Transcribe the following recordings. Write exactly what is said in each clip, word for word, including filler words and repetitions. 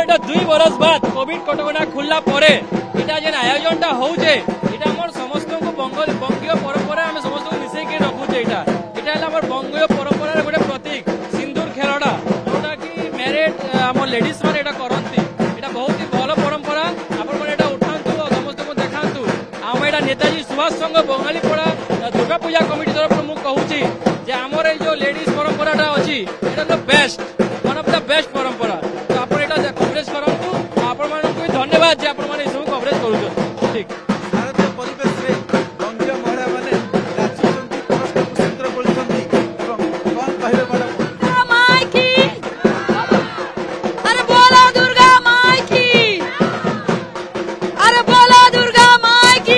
एटा दुई बरस बाद कोविड कटकणा खुलला परे एटा जेन आयोजनटा होउजे एटा हमर समस्त को बंगाल बंगीय परंपरा हम समस्त को मिसै के रखुजे एटा एटा हला हमर बंगीय परंपरा रे गोटे प्रतीक सिंदूर खेलडा जोटा कि मैरिड हमर लेडीज माने एटा करंती एटा बहुत ही भलो परंपरा आपण माने एटा उठांतु और समस्त को देखांतु हम एटा नेताजी सुभाष संघ बंगाली पड़ा दुर्गा पूजा कमिटी तरफ मु कहूची जे हमर ए जो लेडीज परंपराटा अछि एटा the best one of the best परंपरा तो आपण एटा कवरेज करंतु आपण मानन को धन्यवाद जे आपण माने सब कवरेज करूछन ठीक भारतीय परिवेश रे बंगीय महिला माने नाचुछंती परस्पर चित्र बोलछंती एवं कोन कहले मैडम माई की अरे बोलो दुर्गा माई की अरे बोलो दुर्गा माई की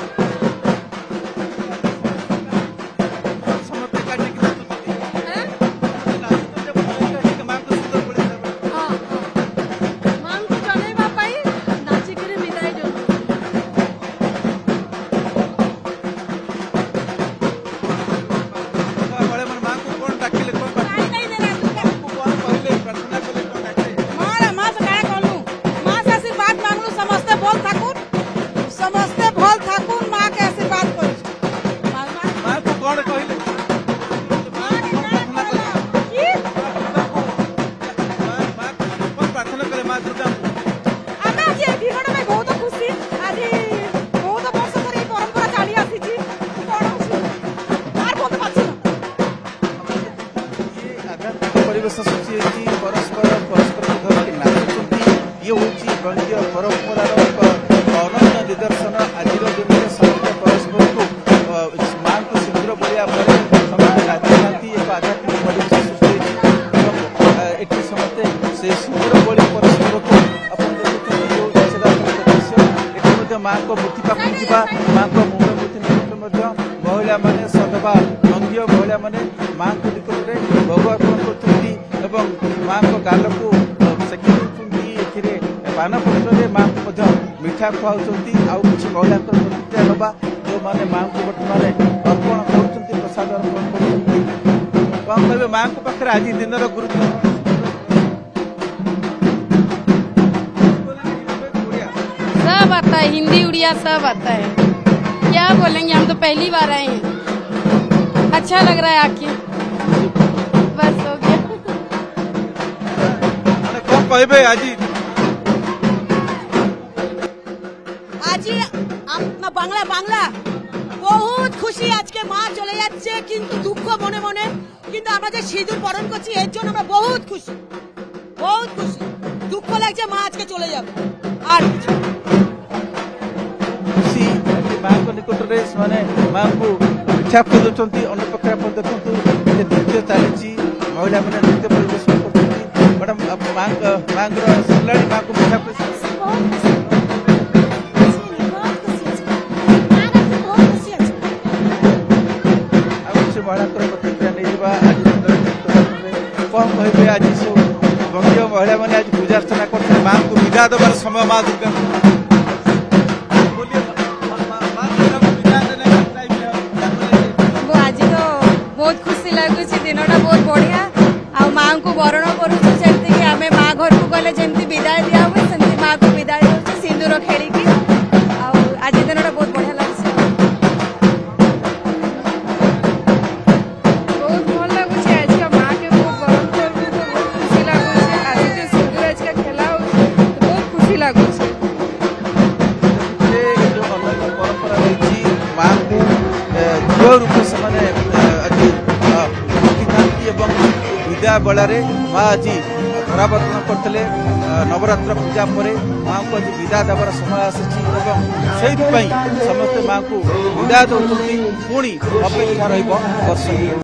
समते काटे की हैं नाचुछंती बोलछंती के मां को सुंदर बोले हां मां को जनेबा पाई नाची करे विदाई जो बड़े मन मां को कोन डाकिले कोन नहीं नहीं देना दुर्गा को कोन कहले प्रार्थना कले कोन डाकिले मारा मां से काय कहलू मां से आशीर्वाद मांगलू समस्ते बोल ठाकुर समस्ते बोल ठाकुर मां के आशीर्वाद करू मां मां को कोन कहले मां के प्रार्थना करू की मां मां को कोन प्रार्थना कले मां दुर्गा ଆମେ ଆଜି ଏଠି ଗୋଟେ ପାଇଁ ବହୁତ ଖୁସି ଆଜି ବହୁତ ବର୍ଷ ଧରି ଏଇ ପରମ୍ପରା ଚାଲି ଆସିଛି କଣ ହଉଛି ତାର ବହୁତ ପାଛି ये आध्यात्मिक परिवेश सूची है परस्पर परस्पर को धर के नाचुछंती ये होची बंगीय परंपरार एक अनन्य निदर्शन आज दिन में समस्त परस्पर को मां को सिंदूर बोलिया पर समस्त नाचुछंती एक आध्यात्मिक परिवेश सृष्टि होची एटी समस्त से सिंदूर बोली परस्पर को अपन देखुछंती जो दशरथ दृश्य एटी मध्ये मां को मूर्ति पाखु जिबा मां को मुंड मूर्ति निकट मध्ये महिला माने सदबा बंगीय महिला माने मां को निकट रे भोग अर्पण करथुंती एवं मां को गाल को सेकी देथुंती एथिरे पान पत्र रे मां को मध्ये मिठा खुआउचंती आ कुछ महिला को प्रतिक्रिया नबा जो माने मां को वर्तमान अर्पण करथुंती प्रसाद अर्पण करथुंती कोन कहबे मां को पाखरे आज दिन रो गुरुत्व सब आता है हिंदी उड़िया सब आता है क्या बोलेंगे हम तो पहली बार आए हैं अच्छा लग रहा है आके बस हो गया माने कोन कहबे आज আজি আমরা বাংলা বাংলা বহুত খুশি আজকে মা চলে যাচ্ছে কিন্তু দুঃখ মনে মনে কিন্তু আমরা যে সিঁদুর বরণ করছি এর জন্য আমরা বহুত খুশি বহুত খুশি দুঃখ লাগছে মা আজকে চলে যাবে আর কিছু खुशी मां को निकट रे माने मां को इच्छा खोजुचंती अन्य पक्ष पर देखंतु जे नृत्य चालीची महिला माने नृत्य परिवेशन करथुंती मैडम मां मां रो सिलाड़ी मां को मिठा महिला प्रतिक्रिया नहीं आज कौन कहे आज सब बंगीय महिला मैंने आज पूजा अर्चना करते मां को विदा देवार समय मां दुर्गा आज तो बहुत खुशी लगुच दिनटा बहुत बढ़िया आ माँ को बरण करुँ आम माँ घर को गले जमी विदाय दिया हुए सेमती माँ को विदाय दे सिंदूर खेलिकी आज दिनटा बहुत बढ़िया लगे बहुत भल लगुच आज का माँ के बहुत बरण कर बहुत खुशी लगुच आज जो सिंदूर आज का खेला बहुत खुशी लगुच परंपरा रही मां को झील रूप से विद्या बेला माँ आज परावर्तन करते नवरात्र पूजा पर माँ को आज विदा देवार समय आसी समस्ते माँ को विदा दौरान पुणी अपेक्षा रही